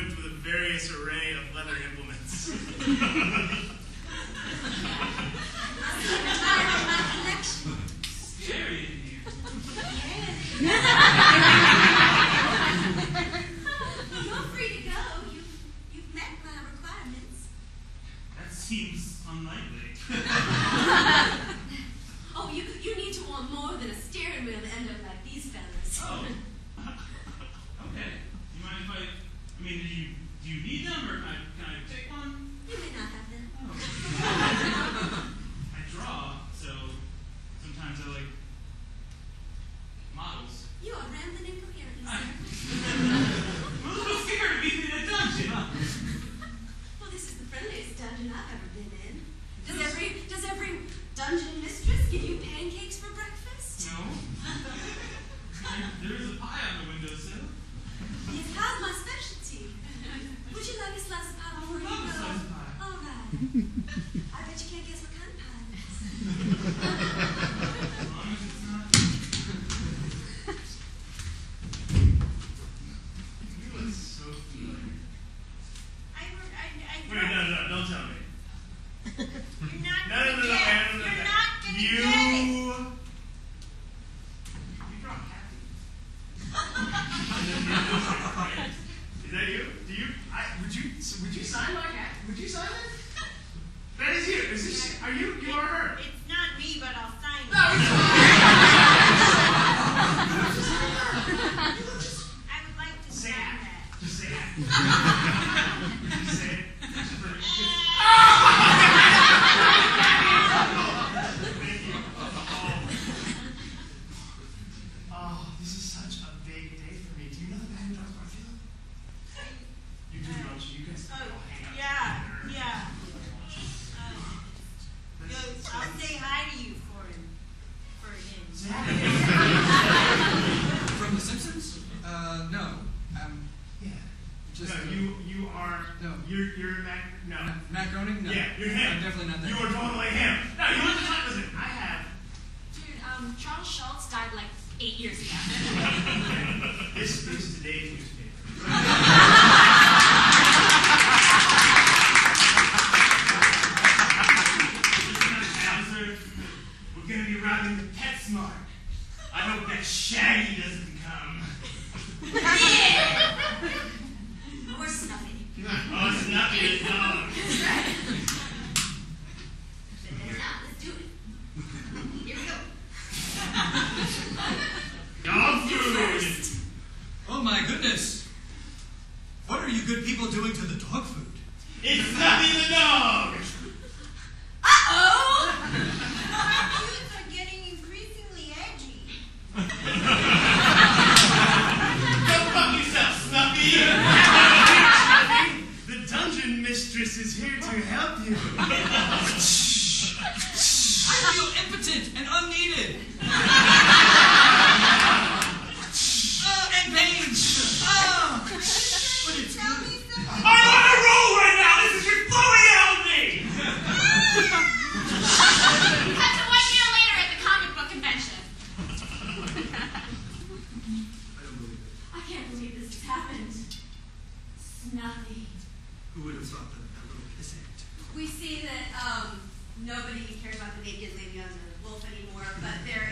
equipped with a various array of leather implements. Scary in here. You're free to go. You've met my requirements. That seems unlikely. Oh, you need to want more than a steering wheel to end up like these fellas. Oh. Okay. You mind if I mean, do you need them, or can I take one? You may not have them. Oh. I draw, so sometimes I like models. You are rambling incoherently, sir. I'm a little scared of being in a dungeon. Well, this is the friendliest dungeon I've ever been in. Does every dungeon mistress give you pancakes for breakfast? No. There is a pie on the windowsill. Yes, how's my specialty? Would you like a slice of pie before you go? A slice of pie. All right. I bet you can't guess what kind of pie it is. As long as it's not. You look so familiar. Wait, no, don't tell me. You're not No. You're not gonna You draw Kathy. Is that you? Do you? Would you sign like that? Would you sign it? That is you. Is this? Are you? You are her. It's not me, but I'll sign it. No, it's I would like to say sign it. that. Just say it. Just say it. Thank you. Oh, this is such a big day for me. Do you know the guy who drives Garfield? You do, don't you? You guys all hang out Yeah. together. I'll say hi to you for him. Say hi. From The Simpsons? No. Yeah. Just No, you are. No. You're Matt. No. Matt Groening? No. Yeah, you're him. I'm definitely not that. You are totally him. No, you listen. I have. Dude, Charles Schultz died like 8 years ago. This is today's newspaper. We're gonna be robbing the PetSmart. I hope that Shaggy doesn't come. Or Snuffy. Oh, Snuffy is dog. That's right. Now, let's do it. Here we go. Dog food. Oh my goodness! What are you good people doing to the dog food? It's Snuffy the dog. Uh-oh! Reviews are getting increasingly edgy. Go fuck yourself, Snuffy. The dungeon mistress is here to help you. I feel impotent and unneeded! And pain! But it's Tell good. me something. I'm on a roll right now. This is flowing out of me. Cut to 1 year later at the comic book convention. I can't believe this has happened. Snuffy. Who would have thought that little pissant? We see that nobody cares about the naked lady on the wolf anymore, but there